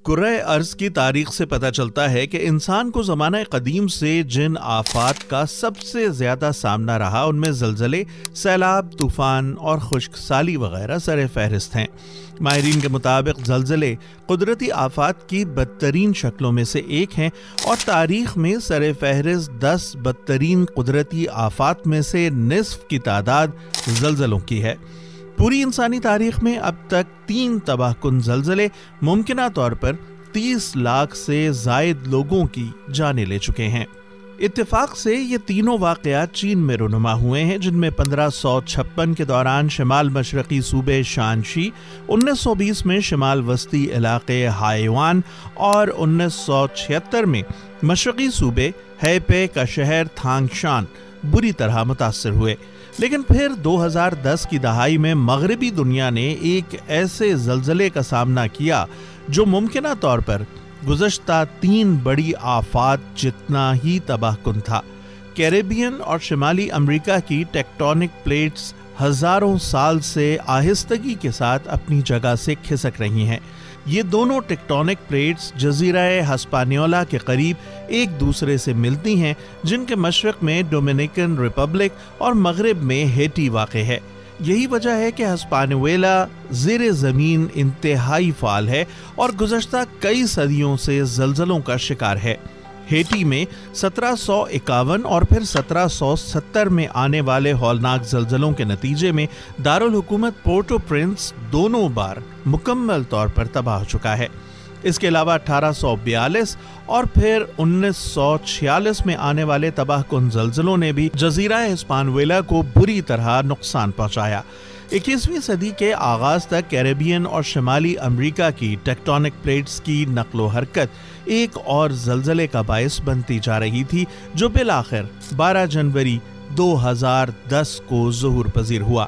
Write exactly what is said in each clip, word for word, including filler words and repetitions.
کرۂ ارض کی تاریخ سے پتہ چلتا ہے کہ انسان کو زمانہ قدیم سے جن آفات کا سب سے زیادہ سامنا رہا ان میں زلزلے، سیلاب، طوفان اور خشک سالی وغیرہ سر فہرست ہیں۔ ماہرین کے مطابق زلزلے قدرتی آفات کی بدترین شکلوں میں سے ایک ہیں اور تاریخ میں سر فہرست دس بدترین قدرتی آفات میں سے نصف کی تعداد زلزلوں کی ہے۔ پوری انسانی تاریخ میں اب تک تین تباہ کن زلزلے ممکنہ طور پر تیس لاکھ سے زائد لوگوں کی جانیں لے چکے ہیں۔ اتفاق سے یہ تینوں واقعات چین میں رونما ہوئے ہیں، جن میں پندرہ سو چھپن کے دوران شمال مشرقی صوبے شانشی، انیس سو بیس میں شمال وسطی علاقے ہائیوان اور انیس سو چھہتر میں مشرقی صوبے ہیپے کا شہر تھانگشان بری طرح متاثر ہوئے۔ لیکن پھر دو ہزار دس کی دہائی میں مغربی دنیا نے ایک ایسے زلزلے کا سامنا کیا جو ممکنہ طور پر گزشتہ تین بڑی آفات جتنا ہی تباہ کن تھا۔ کیریبین اور شمالی امریکہ کی ٹیکٹونک پلیٹس ہزاروں سال سے آہستگی کے ساتھ اپنی جگہ سے کھسک رہی ہیں۔ یہ دونوں ٹیکٹونک پلیٹس جزیرہ ہسپانیولا کے قریب ایک دوسرے سے ملتی ہیں، جن کے مشرق میں ڈومینیکن ریپبلک اور مغرب میں ہیٹی واقع ہے۔ یہی وجہ ہے کہ ہسپانیولا زیر زمین انتہائی فعال ہے اور گزشتہ کئی صدیوں سے زلزلوں کا شکار ہے۔ ہیٹی میں سترہ سو اکاون اور پھر سترہ سو ستر میں آنے والے ہولناک زلزلوں کے نتیجے میں دارالحکومت پورٹو پرنس دونوں بار مکمل طور پر تباہ ہو چکا ہے۔ اس کے علاوہ اٹھارہ سو بیالیس اور پھر انیس سو چھیالیس میں آنے والے تباہ کن زلزلوں نے بھی جزیرہ ہسپانیولا کو بری طرح نقصان پہنچایا۔ اکیسویں صدی کے آغاز تک کیریبین اور شمالی امریکہ کی ٹیکٹونک پلیٹس کی نقل و حرکت ایک اور زلزلے کا باعث بنتی جا رہی تھی، جو بالآخر بارہ جنوری دو ہزار دس کو ظہور پذیر ہوا۔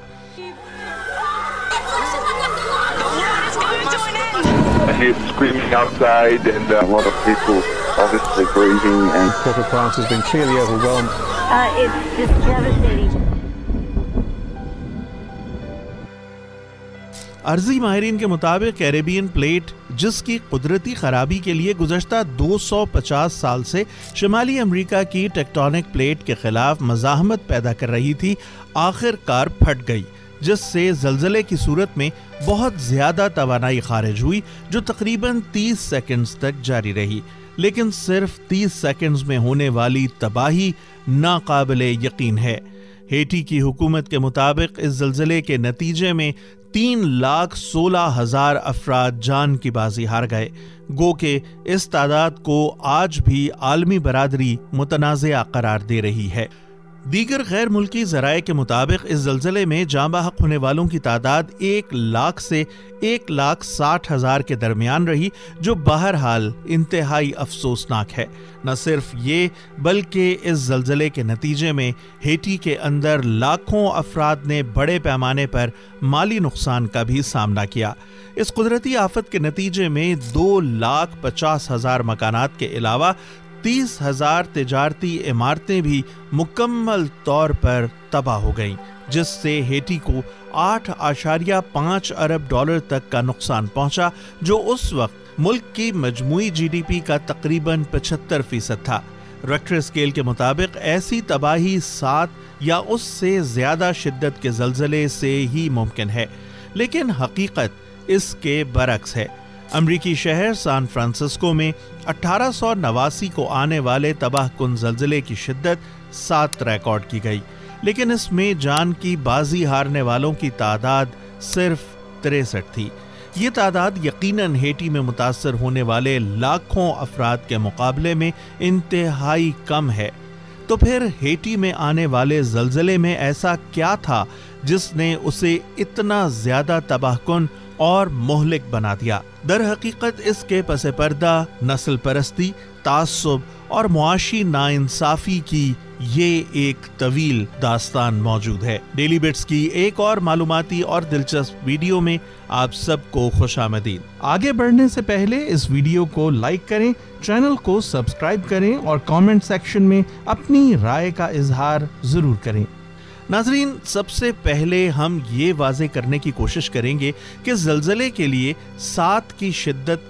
I hear screaming outside and uh, a lot of people obviously grieving and Port-au-Prince has been clearly overwhelmed. Uh, it's just devastating. عرضی ماہرین کے مطابق کیریبین پلیٹ، جس کی قدرتی خرابی کے لیے گزشتہ دو سو پچاس سال سے شمالی امریکہ کی ٹیکٹونک پلیٹ کے خلاف مزاحمت پیدا کر رہی تھی، آخر کار پھٹ گئی، جس سے زلزلے کی صورت میں بہت زیادہ توانائی خارج ہوئی جو تقریباً تیس سیکنڈز تک جاری رہی۔ لیکن صرف تیس سیکنڈز میں ہونے والی تباہی ناقابل یقین ہے۔ ہیٹی کی حکومت کے مطابق اس زلزلے کے نتیجے میں تین لاکھ سولہ ہزار افراد جان کی بازی ہار گئے، گو کہ اس تعداد کو آج بھی عالمی برادری متنازعہ قرار دے رہی ہے۔ دیگر غیر ملکی ذرائع کے مطابق اس زلزلے میں جاں بحق ہونے والوں کی تعداد ایک لاکھ سے ایک لاکھ ساٹھ ہزار کے درمیان رہی، جو بہرحال انتہائی افسوسناک ہے۔ نہ صرف یہ بلکہ اس زلزلے کے نتیجے میں ہیٹی کے اندر لاکھوں افراد نے بڑے پیمانے پر مالی نقصان کا بھی سامنا کیا۔ اس قدرتی آفت کے نتیجے میں دو لاکھ پچاس ہزار مکانات کے علاوہ تیس ہزار تجارتی عمارتیں بھی مکمل طور پر تباہ ہو گئیں، جس سے ہیٹی کو آٹھ اشاریہ پانچ ارب ڈالر تک کا نقصان پہنچا، جو اس وقت ملک کی مجموعی جی ڈی پی کا تقریباً پچہتر فیصد تھا۔ ریکٹر اسکیل کے مطابق ایسی تباہی سات یا اس سے زیادہ شدت کے زلزلے سے ہی ممکن ہے، لیکن حقیقت اس کے برعکس ہے۔ امریکی شہر سان فرانسسکو میں اٹھارہ سو نواسی کو آنے والے تباہ کن زلزلے کی شدت سات ریکارڈ کی گئی، لیکن اس میں جان کی بازی ہارنے والوں کی تعداد صرف تریسٹھ تھی۔ یہ تعداد یقیناً ہیٹی میں متاثر ہونے والے لاکھوں افراد کے مقابلے میں انتہائی کم ہے۔ تو پھر ہیٹی میں آنے والے زلزلے میں ایسا کیا تھا جس نے اسے اتنا زیادہ تباہ کن اور مہلک بنا دیا؟ در حقیقت اس کے پس پردہ نسل پرستی، تعصب اور معاشی ناانصافی کی یہ ایک طویل داستان موجود ہے۔ ڈیلی بٹس کی ایک اور معلوماتی اور دلچسپ ویڈیو میں آپ سب کو خوش آمدید۔ آگے بڑھنے سے پہلے اس ویڈیو کو لائک کریں، چینل کو سبسکرائب کریں اور کامنٹ سیکشن میں اپنی رائے کا اظہار ضرور کریں۔ ناظرین، سب سے پہلے ہم یہ واضح کرنے کی کوشش کریں گے کہ زلزلے کے لیے سات کی شدت کا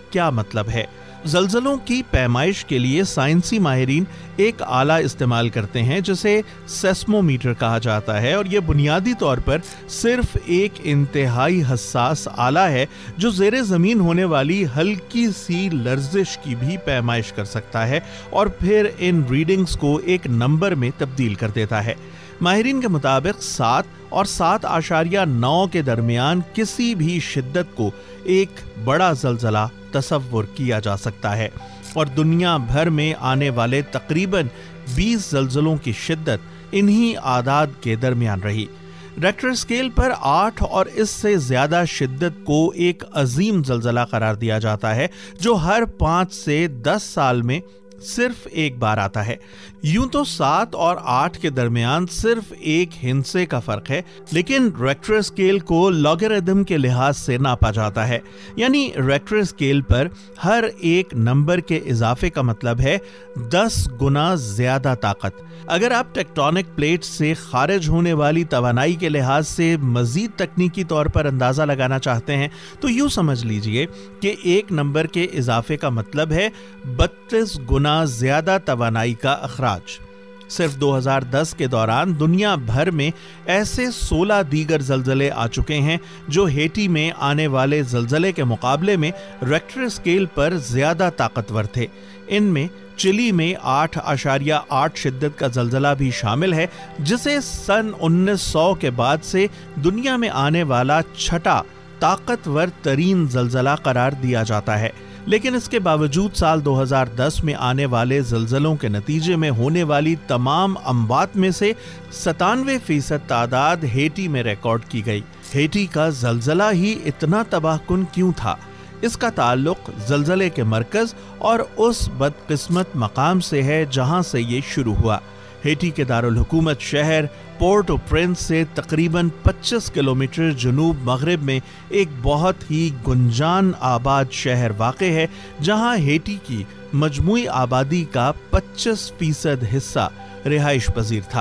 کیا مطلب ہے؟ زلزلوں کی پیمائش کے لیے سائنسی ماہرین ایک آلہ استعمال کرتے ہیں جسے سیسمومیٹر کہا جاتا ہے، اور یہ بنیادی طور پر صرف ایک انتہائی حساس آلہ ہے جو زیر زمین ہونے والی ہلکی سی لرزش کی بھی پیمائش کر سکتا ہے اور پھر ان ریڈنگز کو ایک نمبر میں تبدیل کر دیتا ہے۔ ماہرین کے مطابق سات اور سات اشاریہ نو کے درمیان کسی بھی شدت کو ایک بڑا زلزلہ تصور کیا جا سکتا ہے، اور دنیا بھر میں آنے والے تقریباً بیس زلزلوں کی شدت انہی اعداد کے درمیان رہی۔ ریکٹر اسکیل پر آٹھ اور اس سے زیادہ شدت کو ایک عظیم زلزلہ قرار دیا جاتا ہے جو ہر پانچ سے دس سال میں صرف ایک بار آتا ہے۔ یوں تو سات اور آٹھ کے درمیان صرف ایک ہندسے کا فرق ہے، لیکن ریکٹر اسکیل کو لاگرتھم کے لحاظ سے ناپا جاتا ہے، یعنی ریکٹر اسکیل پر ہر ایک نمبر کے اضافے کا مطلب ہے دس گنا زیادہ طاقت۔ اگر آپ ٹیکٹونک پلیٹ سے خارج ہونے والی توانائی کے لحاظ سے مزید تکنیکی طور پر اندازہ لگانا چاہتے ہیں تو یوں سمجھ لیجئے کہ ایک نمبر کے اضافے کا مطلب ہے بتیس گنا زیادہ توانائی کا اخراج۔ صرف دو ہزار دس کے دوران دنیا بھر میں ایسے سولہ دیگر زلزلے آ چکے ہیں جو ہیٹی میں آنے والے زلزلے کے مقابلے میں ریکٹر اسکیل پر زیادہ طاقتور تھے۔ ان میں چلی میں آٹھ اشاریہ آٹھ شدت کا زلزلہ بھی شامل ہے، جسے سن انیس سو کے بعد سے دنیا میں آنے والا چھٹا طاقتور ترین زلزلہ قرار دیا جاتا ہے۔ لیکن اس کے باوجود سال دو ہزار دس میں آنے والے زلزلوں کے نتیجے میں ہونے والی تمام اموات میں سے ستانوے فیصد تعداد ہیٹی میں ریکارڈ کی گئی۔ ہیٹی کا زلزلہ ہی اتنا تباہ کن کیوں تھا؟ اس کا تعلق زلزلے کے مرکز اور اس بدقسمت مقام سے ہے جہاں سے یہ شروع ہوا۔ ہیٹی کے دارالحکومت شہر پورٹ او پرنس سے تقریباً پچیس کلومیٹر جنوب مغرب میں ایک بہت ہی گنجان آباد شہر واقع ہے، جہاں ہیٹی کی مجموعی آبادی کا پچیس فیصد حصہ رہائش پذیر تھا۔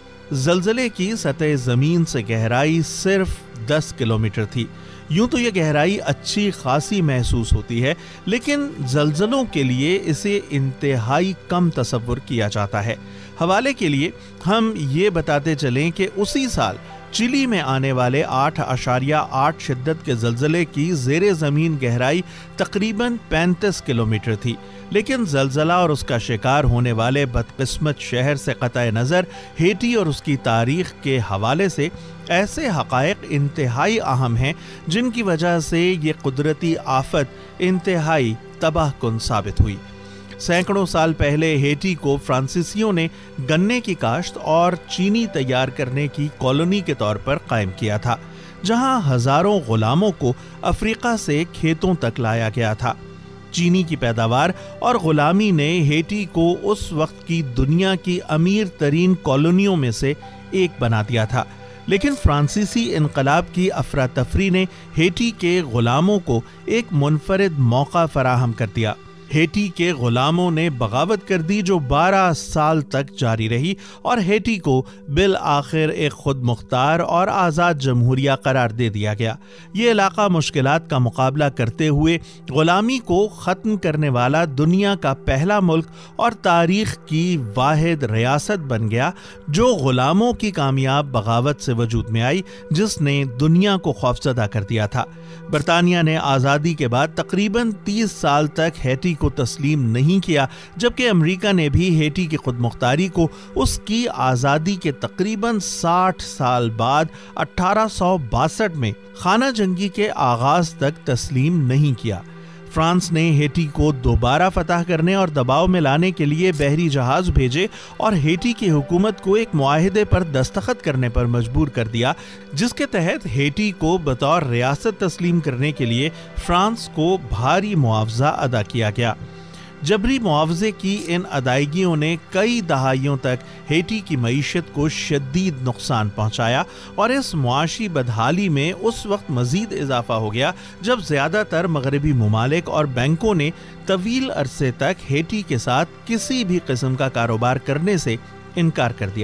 زلزلے کی سطح زمین سے گہرائی صرف دس کلومیٹر تھی۔ یوں تو یہ گہرائی اچھی خاصی محسوس ہوتی ہے، لیکن زلزلوں کے لیے اسے انتہائی کم تصور کیا جاتا ہے۔ حوالے کے لیے ہم یہ بتاتے چلیں کہ اسی سال چلی میں آنے والے آٹھ اشاریہ آٹھ شدت کے زلزلے کی زیر زمین گہرائی تقریباً پینتیس کلومیٹر تھی، لیکن زلزلہ اور اس کا شکار ہونے والے بدقسمت شہر سے قطع نظر ہیٹی اور اس کی تاریخ کے حوالے سے ایسے حقائق انتہائی اہم ہیں جن کی وجہ سے یہ قدرتی آفت انتہائی تباہ کن ثابت ہوئی۔ سینکڑوں سال پہلے ہیٹی کو فرانسیسیوں نے گنے کی کاشت اور چینی تیار کرنے کی کالونی کے طور پر قائم کیا تھا، جہاں ہزاروں غلاموں کو افریقہ سے کھیتوں تک لایا گیا تھا۔ چینی کی پیداوار اور غلامی نے ہیٹی کو اس وقت کی دنیا کی امیر ترین کالونیوں میں سے ایک بنا دیا تھا، لیکن فرانسیسی انقلاب کی افراتفری نے ہیٹی کے غلاموں کو ایک منفرد موقع فراہم کر دیا۔ ہیٹی کے غلاموں نے بغاوت کر دی جو بارہ سال تک جاری رہی، اور ہیٹی کو بالآخر ایک خود مختار اور آزاد جمہوریہ قرار دے دیا گیا۔ یہ علاقہ مشکلات کا مقابلہ کرتے ہوئے غلامی کو ختم کرنے والا دنیا کا پہلا ملک اور تاریخ کی واحد ریاست بن گیا جو غلاموں کی کامیاب بغاوت سے وجود میں آئی، جس نے دنیا کو خوفزدہ کر دیا تھا۔ برطانیہ نے آزادی کے بعد تقریباً تیس سال تک ہیٹی کو تسلیم نہیں کیا، جبکہ امریکہ نے بھی ہیٹی کی خود مختاری کو اس کی آزادی کے تقریباً ساٹھ سال بعد اٹھارہ سو باسٹھ میں خانہ جنگی کے آغاز تک تسلیم نہیں کیا۔ فرانس نے ہیٹی کو دوبارہ فتح کرنے اور دباؤ میں لانے کے لیے بحری جہاز بھیجے اور ہیٹی کی حکومت کو ایک معاہدے پر دستخط کرنے پر مجبور کر دیا، جس کے تحت ہیٹی کو بطور ریاست تسلیم کرنے کے لیے فرانس کو بھاری معاوضہ ادا کیا گیا۔ جبری معاوضے کی ان ادائیگیوں نے کئی دہائیوں تک ہیٹی کی معیشت کو شدید نقصان پہنچایا، اور اس معاشی بدحالی میں اس وقت مزید اضافہ ہو گیا جب زیادہ تر مغربی ممالک اور بینکوں نے طویل عرصے تک ہیٹی کے ساتھ کسی بھی قسم کا کاروبار کرنے سے انکار کر دیا۔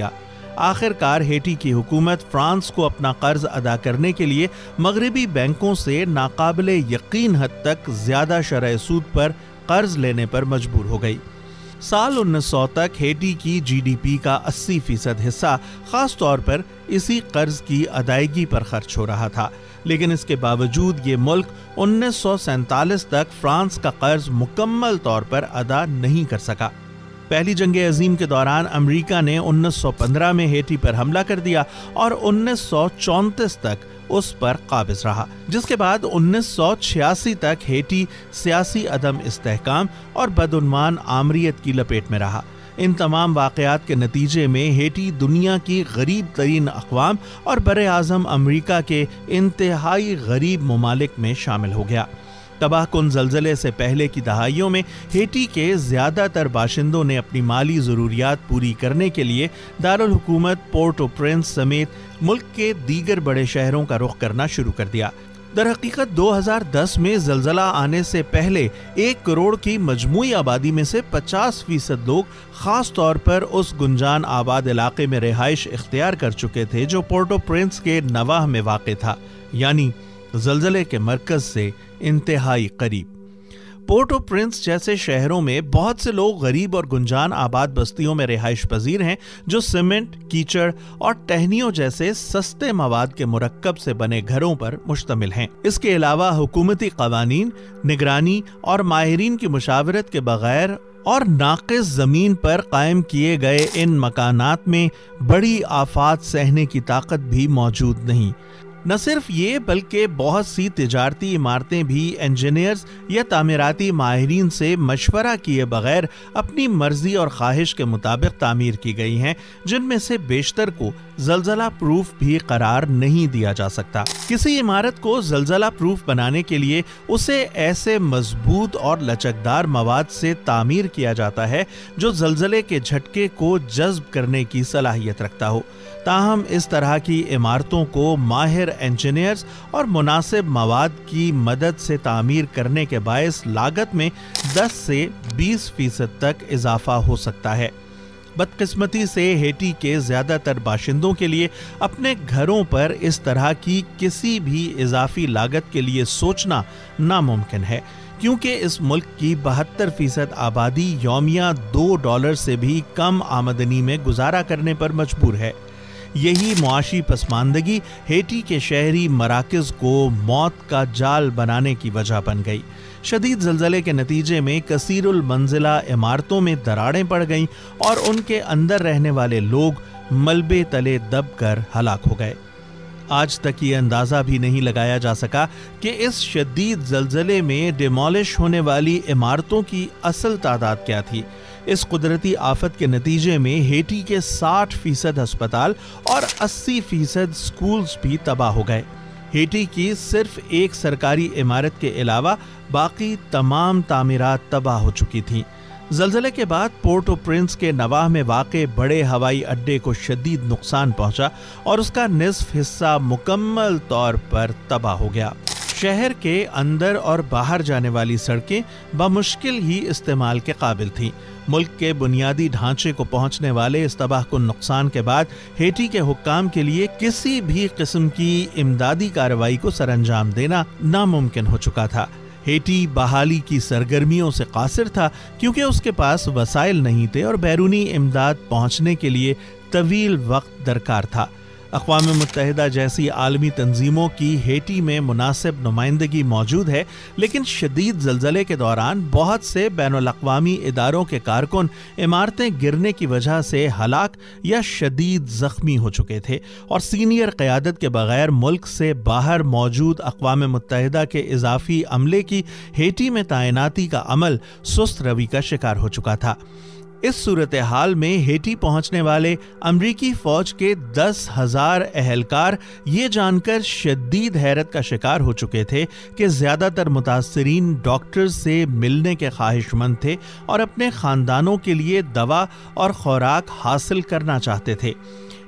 آخر کار ہیٹی کی حکومت فرانس کو اپنا قرض ادا کرنے کے لیے مغربی بینکوں سے ناقابل یقین حد تک زیادہ شرح سود پر قرض لینے پر مجبور ہو گئی۔ سال انیس سو تک ہیٹی کی جی ڈی پی کا اسی فیصد حصہ خاص طور پر اسی قرض کی ادائیگی پر خرچ ہو رہا تھا، لیکن اس کے باوجود یہ ملک انیس سو سینتالیس تک فرانس کا قرض مکمل طور پر ادا نہیں کر سکا۔ پہلی جنگ عظیم کے دوران امریکہ نے انیس سو پندرہ میں ہیٹی پر حملہ کر دیا اور انیس سو چونتیس تک اس پر قابض رہا، جس کے بعد انیس سو چھیاسی تک ہیٹی سیاسی عدم استحکام اور بدعنوان آمریت کی لپیٹ میں رہا۔ ان تمام واقعات کے نتیجے میں ہیٹی دنیا کی غریب ترین اقوام اور بر اعظم امریکہ کے انتہائی غریب ممالک میں شامل ہو گیا۔ تباہ کن زلزلے سے پہلے کی دہائیوں میں ہیٹی کے زیادہ تر باشندوں نے اپنی مالی ضروریات پوری کرنے کے لیے دارالحکومت پورٹ او پرنس سمیت ملک کے دیگر بڑے شہروں کا رخ کرنا شروع کر دیا۔ در حقیقت دو ہزار دس میں زلزلہ آنے سے پہلے ایک کروڑ کی مجموعی آبادی میں سے پچاس فیصد لوگ خاص طور پر اس گنجان آباد علاقے میں رہائش اختیار کر چکے تھے جو پورٹ او پرنس کے نواح میں واقع تھا، یعنی زلزلے کے مرکز سے انتہائی قریب۔ پورٹ او پرنس جیسے شہروں میں بہت سے لوگ غریب اور گنجان آباد بستیوں میں رہائش پذیر ہیں جو سیمنٹ، کیچڑ اور ٹہنیوں جیسے سستے مواد کے مرکب سے بنے گھروں پر مشتمل ہیں۔ اس کے علاوہ حکومتی قوانین، نگرانی اور ماہرین کی مشاورت کے بغیر اور ناقص زمین پر قائم کیے گئے ان مکانات میں بڑی آفات سہنے کی طاقت بھی موجود نہیں۔ نہ صرف یہ بلکہ بہت سی تجارتی عمارتیں بھی انجینئرز یا تعمیراتی ماہرین سے مشورہ کیے بغیر اپنی مرضی اور خواہش کے مطابق تعمیر کی گئی ہیں، جن میں سے بیشتر کو زلزلہ پروف بھی قرار نہیں دیا جا سکتا۔ کسی عمارت کو زلزلہ پروف بنانے کے لیے اسے ایسے مضبوط اور لچکدار مواد سے تعمیر کیا جاتا ہے جو زلزلے کے جھٹکے کو جذب کرنے کی صلاحیت رکھتا ہو۔ تاہم اس طرح کی عمارتوں کو ماہر انجینئرز اور مناسب مواد کی مدد سے تعمیر کرنے کے باعث لاگت میں دس سے بیس فیصد تک اضافہ ہو سکتا ہے۔ بدقسمتی سے ہیٹی کے زیادہ تر باشندوں کے لیے اپنے گھروں پر اس طرح کی کسی بھی اضافی لاگت کے لیے سوچنا ناممکن ہے، کیونکہ اس ملک کی بہتر فیصد آبادی یومیہ دو ڈالر سے بھی کم آمدنی میں گزارا کرنے پر مجبور ہے۔ یہی معاشی پسماندگی ہیٹی کے شہری مراکز کو موت کا جال بنانے کی وجہ بن گئی۔ شدید زلزلے کے نتیجے میں کثیر المنزلہ عمارتوں میں دراڑیں پڑ گئیں اور ان کے اندر رہنے والے لوگ ملبے تلے دب کر ہلاک ہو گئے۔ آج تک یہ اندازہ بھی نہیں لگایا جا سکا کہ اس شدید زلزلے میں ڈیمولش ہونے والی عمارتوں کی اصل تعداد کیا تھی۔ اس قدرتی آفت کے نتیجے میں ہیٹی کے ساٹھ فیصد ہسپتال اور اسی فیصد سکولز بھی تباہ ہو گئے۔ ہیٹی کی صرف ایک سرکاری عمارت کے علاوہ باقی تمام تعمیرات تباہ ہو چکی تھیں۔ زلزلے کے بعد پورٹ او پرنس کے نواح میں واقع بڑے ہوائی اڈے کو شدید نقصان پہنچا اور اس کا نصف حصہ مکمل طور پر تباہ ہو گیا۔ شہر کے اندر اور باہر جانے والی سڑکیں بمشکل ہی استعمال کے قابل تھیں۔ ملک کے بنیادی ڈھانچے کو پہنچنے والے اس تباہ کن نقصان کے بعد ہیٹی کے حکام کے لیے کسی بھی قسم کی امدادی کارروائی کو سر انجام دینا ناممکن ہو چکا تھا۔ ہیٹی بحالی کی سرگرمیوں سے قاصر تھا کیونکہ اس کے پاس وسائل نہیں تھے اور بیرونی امداد پہنچنے کے لیے طویل وقت درکار تھا۔ اقوام متحدہ جیسی عالمی تنظیموں کی ہیٹی میں مناسب نمائندگی موجود ہے، لیکن شدید زلزلے کے دوران بہت سے بین الاقوامی اداروں کے کارکن عمارتیں گرنے کی وجہ سے ہلاک یا شدید زخمی ہو چکے تھے اور سینئر قیادت کے بغیر ملک سے باہر موجود اقوام متحدہ کے اضافی عملے کی ہیٹی میں تعیناتی کا عمل سست روی کا شکار ہو چکا تھا۔ اس صورتحال میں ہیٹی پہنچنے والے امریکی فوج کے دس ہزار اہلکار یہ جان کر شدید حیرت کا شکار ہو چکے تھے کہ زیادہ تر متاثرین ڈاکٹرز سے ملنے کے خواہش مند تھے اور اپنے خاندانوں کے لیے دوا اور خوراک حاصل کرنا چاہتے تھے۔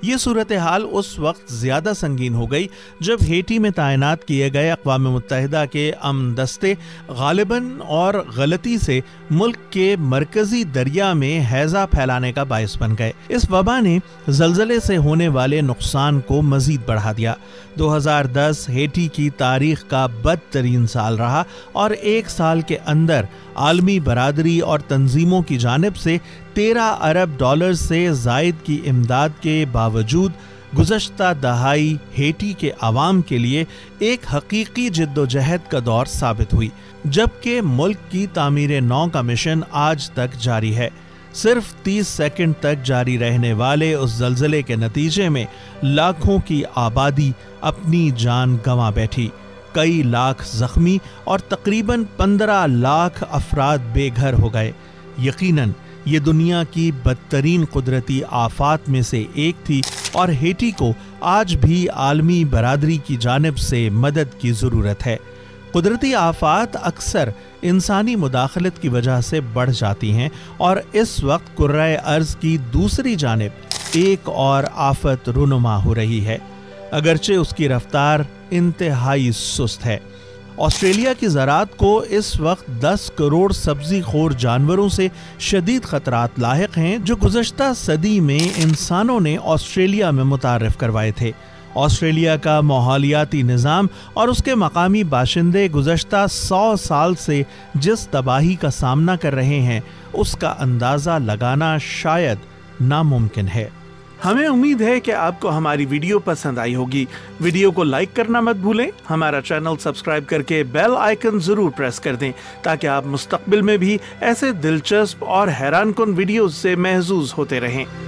یہ صورتحال اس وقت زیادہ سنگین ہو گئی جب ہیٹی میں تعینات کیے گئے اقوام متحدہ کے امن دستے غالباً اور غلطی سے ملک کے مرکزی دریا میں ہیضہ پھیلانے کا باعث بن گئے۔ اس وبا نے زلزلے سے ہونے والے نقصان کو مزید بڑھا دیا۔ دو ہزار دس ہیٹی کی تاریخ کا بدترین سال رہا اور ایک سال کے اندر عالمی برادری اور تنظیموں کی جانب سے تیرہ ارب ڈالر سے زائد کی امداد کے باوجود گزشتہ دہائی ہیٹی کے عوام کے لیے ایک حقیقی جد و جہد کا دور ثابت ہوئی، جبکہ ملک کی تعمیر نو کا مشن آج تک جاری ہے۔ صرف تیس سیکنڈ تک جاری رہنے والے اس زلزلے کے نتیجے میں لاکھوں کی آبادی اپنی جان گنوا بیٹھی، کئی لاکھ زخمی اور تقریباً پندرہ لاکھ افراد بے گھر ہو گئے۔ یقیناً یہ دنیا کی بدترین قدرتی آفات میں سے ایک تھی اور ہیٹی کو آج بھی عالمی برادری کی جانب سے مدد کی ضرورت ہے۔ قدرتی آفات اکثر انسانی مداخلت کی وجہ سے بڑھ جاتی ہیں اور اس وقت کرۂ ارض کی دوسری جانب ایک اور آفت رونما ہو رہی ہے، اگرچہ اس کی رفتار انتہائی سست ہے۔ آسٹریلیا کی زراعت کو اس وقت دس کروڑ سبزی خور جانوروں سے شدید خطرات لاحق ہیں جو گزشتہ صدی میں انسانوں نے آسٹریلیا میں متعارف کروائے تھے۔ آسٹریلیا کا ماحولیاتی نظام اور اس کے مقامی باشندے گزشتہ سو سال سے جس تباہی کا سامنا کر رہے ہیں اس کا اندازہ لگانا شاید ناممکن ہے۔ ہمیں امید ہے کہ آپ کو ہماری ویڈیو پسند آئی ہوگی۔ ویڈیو کو لائک کرنا مت بھولیں، ہمارا چینل سبسکرائب کر کے بیل آئیکن ضرور پریس کر دیں تاکہ آپ مستقبل میں بھی ایسے دلچسپ اور حیران کن ویڈیوز سے محظوظ ہوتے رہیں۔